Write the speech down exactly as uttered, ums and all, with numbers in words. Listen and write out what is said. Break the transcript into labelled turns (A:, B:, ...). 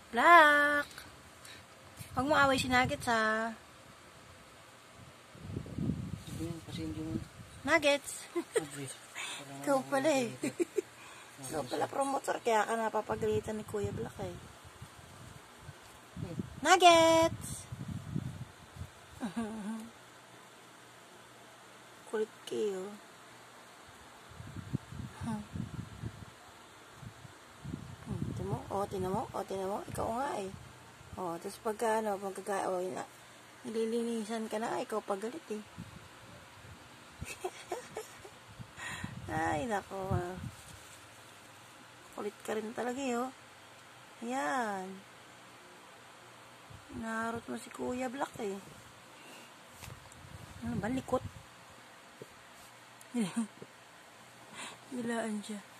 A: Black! Huwag mo away si Nuggets, ha? Nuggets! Ikaw pala eh. Ikaw pala promotor, kaya ka napapagalitan ni Kuya Black eh. Nuggets! Kulit kayo. Hmm. Tinan mo, o, tinan mo, o, tinan mo, ikaw nga eh. O, tapos pagka, ano, pagka, o, na, nililinisan ka na, ikaw pagalit eh. Ay, nako. Kulit ka rin talaga eh, oh. Ayan. Naharot mo si Kuya Black eh. Ano ba, likot? Nilaan siya.